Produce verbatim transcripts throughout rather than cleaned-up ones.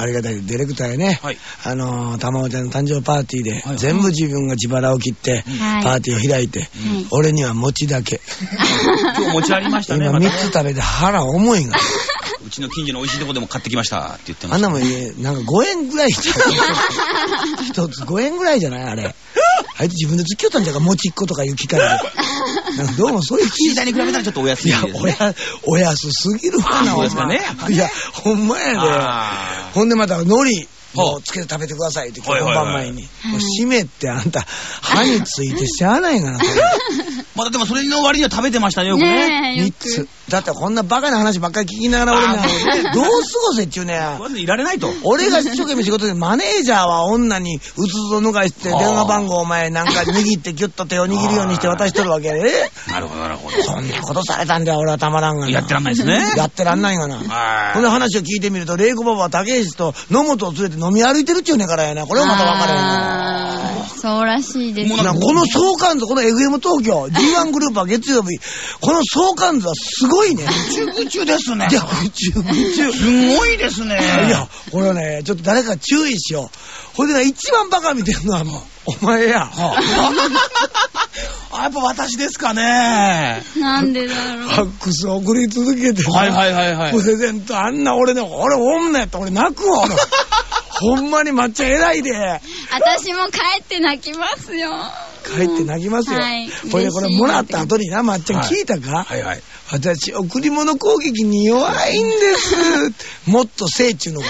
ありがたいディレクターやね、はい、あのー、玉緒ちゃんの誕生パーティーで、はい、全部自分が自腹を切って、はい、パーティーを開いて、はい、俺には餅だけ今日餅ありましたね。 今みっつ食べて腹重いがうちの近所の美味しいとこでも買ってきましたって言ってました、ね、 あんなもんなんかごえんぐらいじゃん一つごえんぐらいじゃないあれあいつ自分でつきよったんじゃんか餅っ子とかいう機械でなんかどうもそういう小さいに比べたらちょっとお安いですね。 いやお安すぎるわな。 そうですかね。 いやほんまやで。ほんでまた海苔もうつけて食べてくださいって本番前に締めってあんた歯についてしゃあないがなまだでもそれの割には食べてましたねよくね。 みっつだってこんなバカな話ばっかり聞きながら俺ねどう過ごせっちゅうねいられないと。 俺が一生懸命仕事でマネージャーは女にうつつを脱がして電話番号お前なんか握ってギュッと手を握るようにして渡しとるわけでなるほどなるほど。 そんなことされたんだよ俺はたまらんがな。 やってらんないですね。 やってらんないがな。この話を聞いてみると玲子ババは竹石と野本を連れて飲み歩いてるっちゅうねからやな。これはまた分からへんな。 そうらしいです。 この相関図この エフエム 東京 ジーワン グループは月曜日この相関図はすごいね。 ぐちゅぐちゅですね。 いやぐちゅぐちゅすごいですね。 いやこれはねちょっと誰か注意しよう。ほいでね一番バカ見てるのはもうお前や。 あやっぱ私ですかね。 なんでだろう。 ファックス送り続けてはいはいはいはい。 プレゼントあんな俺ね俺女やったら俺泣くわ。ほんまに抹茶偉いで。 私も帰って泣きますよ。 帰って泣きますよ。はい、これこれもらった後にな抹茶聞いたか、はいはいはい、私贈り物攻撃に弱いんですもっとせいっちゅうのが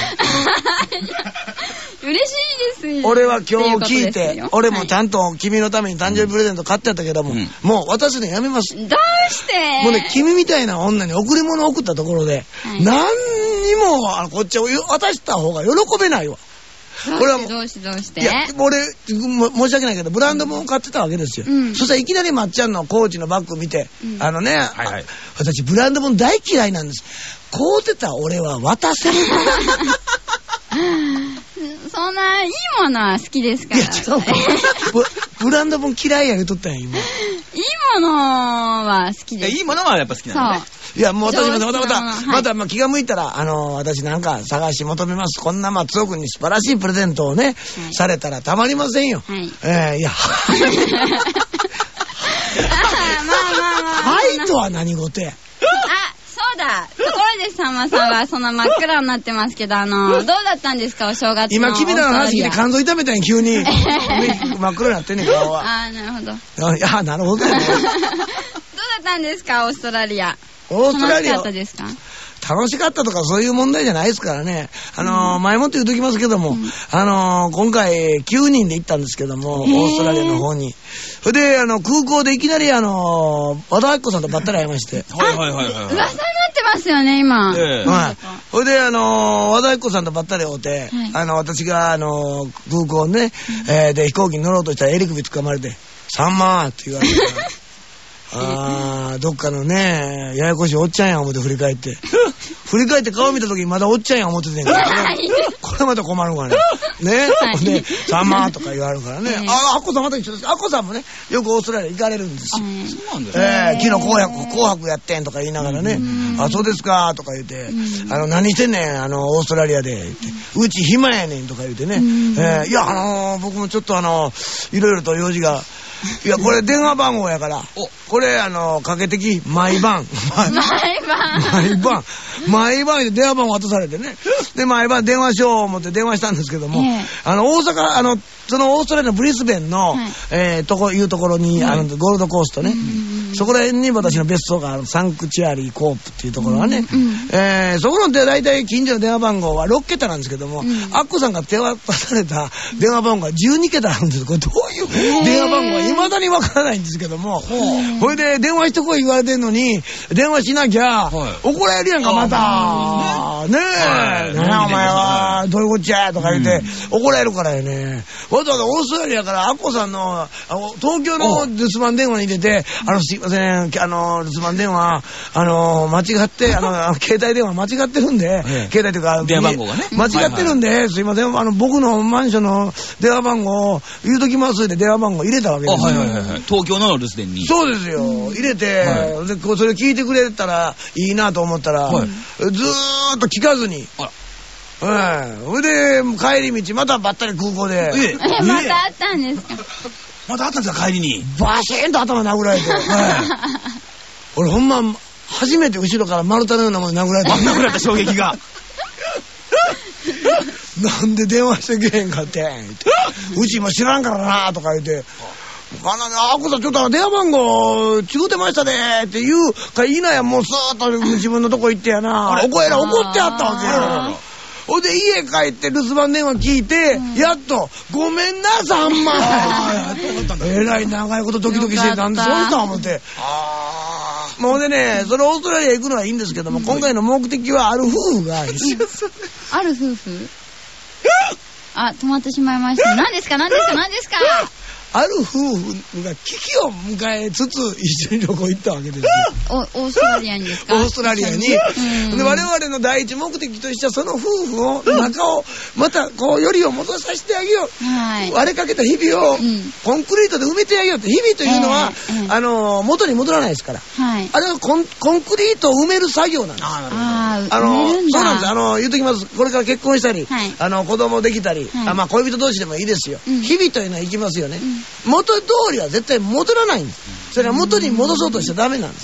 嬉しいですよ。 俺は今日聞いて俺もちゃんと君のために誕生日プレゼント買ってやったけども、うん、もう渡すのやめます。 どうしてもうね君みたいな女に贈り物を送ったところで、はい、何にもあのこっちを渡した方が喜べないわ。 これはもうどうしてどうしていや俺申し訳ないけどブランドもん買ってたわけですよ、うん、そしたらいきなりまっちゃんのコーチのバッグ見て、うん、あのね、はいはい、私ブランドもん大嫌いなんです。買うてた俺は渡せるそんないいものは好きですから。いや違うブランドもん嫌いや言うとったんや今。いいものは好きです。 いいものはやっぱ好きなんだね。 いやもう私またまたまたまたまあ気が向いたらあの私なんか探し求めます。こんな松尾君に素晴らしいプレゼントをね、はい、されたらたまりませんよ。はい、えー、いやはいとは何事や。 そうだところでさんまさんはそんな真っ暗になってますけどあのどうだったんですかお正月の。 今君らの話聞いて肝臓痛めたんや急に真っ黒になってんねん顔は。 ああなるほど。 いやなるほどね。 どうだったんですかオーストラリア。 オーストラリア楽しかったですか。 楽しかったとかそういう問題じゃないですからね。あのーうん、前もって言うときますけども、うん、あのー、今回きゅうにんで行ったんですけどもオーストラリアの方に。それであの空港でいきなりあのー、和田アキ子さんとばったり会いまして。 はいはいはいはい。 噂になってますよね今。 えー、 はい。それであのー、和田アキ子さんとばったり会うて、はい、あの私があのー、空港ね、うん、えー、で飛行機に乗ろうとしたら襟首掴まれてさんまーって言われて。あーどっかのねややこしいおっちゃんや思って振り返って振り返って顔見た時にまだおっちゃんや思っててんからこれこれまた困るからねね、はい、でさんまとか言われるからね、はい、あアッコさんまた一緒です。アッコさんもねよくオーストラリア行かれるんですよ。 そうなんですね、 えー、昨日紅白紅白やってんとか言いながらねあそうですかとか言ってあの何してんねんあのオーストラリアで言ってうち暇やねんとか言ってね、えー、いやあのー、僕もちょっとあのいろいろと用事がいやこれ電話番号やからこれあのかけてき毎晩毎晩毎晩毎晩で電話番号渡されてねで毎晩電話しよう思って電話したんですけども、えー、あの大阪あのそのオーストラリアのブリスベンの、はい、えー、とこいうところに、はい、あのゴールドコーストね、うん、そこら辺に私の別荘があるサンクチュアリーコープっていうところはね、うんうん、えー、そこの大体近所の電話番号はろっけたなんですけども、うん、アッコさんが手渡された電話番号がじゅうにけたあるんです。これどういう電話番号は未だにわからないんですけども、これで電話してこい言われてんのに電話しなきゃ怒られるやんかまたねえ、ねえお前はどういうこっちゃとか言って怒られるからよね。わざわざオーストラリアからアッコさんの東京の留守番電話に入れてあのすいませんあの留守番電話あの間違ってあの携帯電話間違ってるんで携帯というか電話番号がね間違ってるんですいませんあの僕のマンションの電話番号言うときますって電話番号入れたわけですよ。 はいはいはいはい、東京の留守電にそうですよ入れて、はい、でそれ聞いてくれたらいいなと思ったら、はい、ずーっと聞かずにほいで、帰り道、またばったり空港で。 え、またあったんですか？ またあったんですか、帰りに。 バシーンと頭殴られて。俺ほんま、初めて後ろから丸太のようなもの殴られた。 殴られた衝撃が。 なんで電話してけへんかってん。うち今知らんからなとか言って。あのね、あこさんちょっと電話番号違うてましたでって言うかいいなや、もうスーッと自分のとこ行ってやな。おこえら怒ってやったわけよ。ほんで家帰って留守番電話聞いて、うん、やっとごめんなさんまえらい長いことドキドキしてなんでそうした思って。ああもうでね、そのオーストラリア行くのはいいんですけども、うん、今回の目的はある夫婦がある夫婦あ、止まってしまいました。何ですか何ですか何ですかある夫婦が危機を迎えつつ一緒に旅行行ったわけですよ。 おオーストラリアにですか？ オーストラリアに。で我々の第一目的としてはその夫婦を中をまたこうよりを戻させてあげよう、はい、割れかけた日々をコンクリートで埋めてあげようって。日々というのは、えーえー、あの元に戻らないですから、はい、あれはコン、コンクリートを埋める作業なんです。ああのそうなんです。あの言うときます。これから結婚したり、はい、あの子供できたり、はい、あまあ恋人同士でもいいですよ、うん、日々というのは行きますよね、うん元通りは絶対戻らないんです。それは元に戻そうとしちゃダメなんです。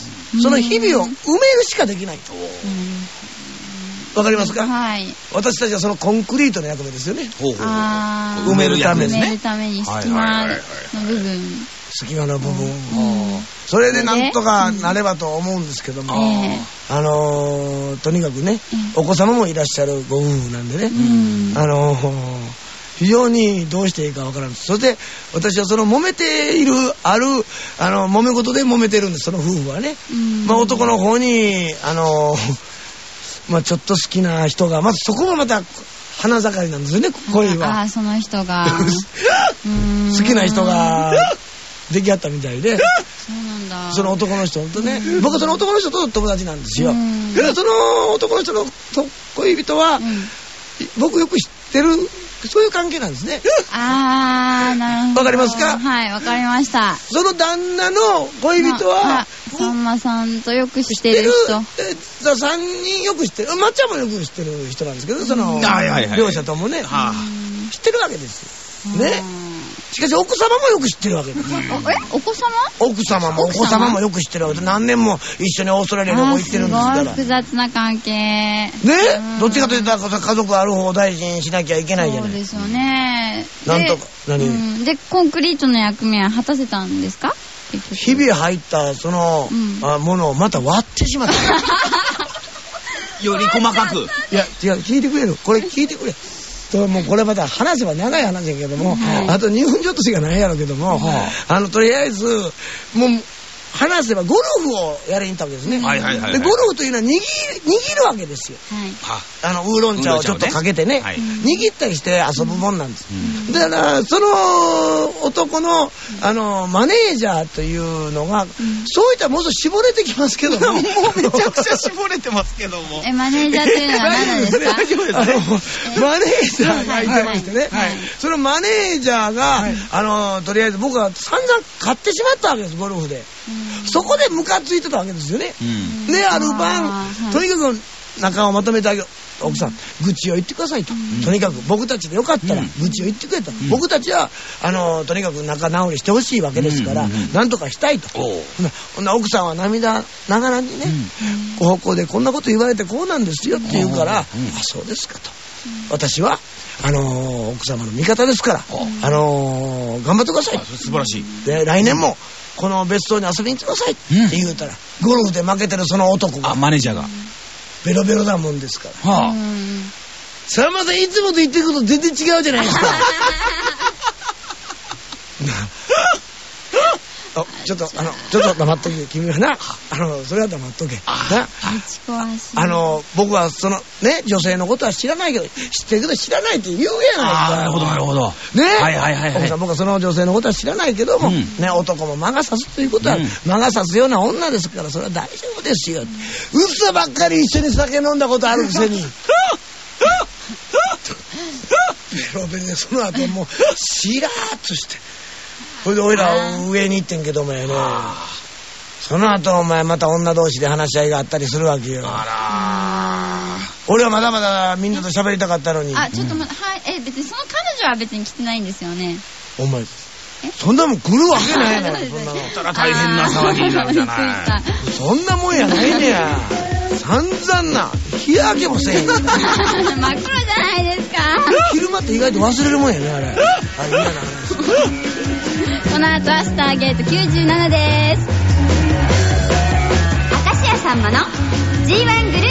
その日々を埋めるしかできない。わかりますか？はい。私たちはそのコンクリートの役目ですよね。あ埋めるためですね。 埋めるために隙間の部分。 隙間の部分を。それでなんとかなればと思うんですけども、あのとにかくね、お子様もいらっしゃるご夫婦なんでね、あの非常にどうしていいかわからん。そして私はその揉めているあるあの揉め事で揉めてるんです。その夫婦はね、まあ男の方にあのまあちょっと好きな人がまずそこもまた花盛りなんですよね。恋はああその人が好きな人が出来合ったみたいでそうなんだ。 その男の人とね、僕はその男の人と友達なんですよ。でその男の人の恋人は、うん、僕よく知ってるそういう関係なんですね。ああ、なるほど。 わかりますか？ はい、わかりました。 その旦那の恋人は、 さんまさんとよく知ってる人。 え、さんにんよく知ってる。まっちゃんもよく知ってる人なんですけど、その、両者ともね、知ってるわけですよ。ね。しかし奥様もよく知ってるわけです。 え、お子様？ 奥様もお子様もよく知ってるわけで、何年も一緒にオーストラリア旅行行ってるんですから。 すごい複雑な関係。 ね、どっちかというと家族ある方を大事にしなきゃいけないじゃない。 そうですよね。 なんとか何？ でコンクリートの役目は果たせたんですか？ 日々入ったそのものをまた割ってしまった。 より細かく。 いや違う聞いてくれる。これ聞いてくれ。もうこれまた話せば長い話やけども、はい、あとにふんちょっとしかないやろうけども、はい、あのとりあえずもう話せばゴルフをやりに行ったわけですね。でゴルフというのは握り握るわけですよ、はい、あのウーロン茶をちょっとかけてね、はい、握ったりして遊ぶもんなんです、うん、だからその男のあのマネージャーというのが、うん、そういったらもう少し絞れてきますけどももうめちゃくちゃ絞れてますけどもえマネージャーというのは何なんですか？ あのマネージャーがいてましてね、はい、そのマネージャーが、はい、あのとりあえず僕は散々買ってしまったわけですゴルフで。そこでムカついてたわけですよね、うん、である晩とにかく仲をまとめてあげよう奥さん愚痴を言ってくださいと、うん、とにかく僕たちでよかったら愚痴を言ってくれと、うん、僕たちはあのとにかく仲直りしてほしいわけですから、うん、なんとかしたいと、ほんな奥さんは涙ながらにね、うん、高校でこんなこと言われてこうなんですよって言うから、うん、あそうですかと、うん、私はあのー、奥様の味方ですから、あのー、頑張ってください。 素晴らしい。 で来年もこの別荘に遊びに行ってくださいって言うたら、うん、ゴルフで負けてるその男があマネージャーがベロベロなもんですから、はあ、さんまさんいつもと言ってること全然違うじゃないですか。あちょっとあのちょっと黙っとけ君はなあのそれは黙っとけなあの僕はそのね女性のことは知らないけど知ってるけど知らないって言うやないか。 なるほどなるほどねはいはいはい奥さん僕はその女性のことは知らないけども、うん、ね男も魔が差すということは、うん、魔が差すような女ですからそれは大丈夫ですよ。嘘ばっかり一緒に酒飲んだことあるくせにベロベロでその後もうしらーっとしてそれでおいら上に行ってんけどもやねその後お前また女同士で話し合いがあったりするわけよ。あら俺はまだまだみんなと喋りたかったのに。 あ、ちょっとま、はい、え、別にその彼女は別に来てないんですよね。 お前、そんなもん来るわけないやないそんなの。 そら大変な騒ぎになるじゃない。 そんなもんやないねや。散々な、日焼けもせえへん。 真っ黒じゃないですか。 昼間って意外と忘れるもんやね、あれ。あれ嫌な話。 この後はスターゲートきゅうじゅうななです。明石家さんまの ジーワン グループ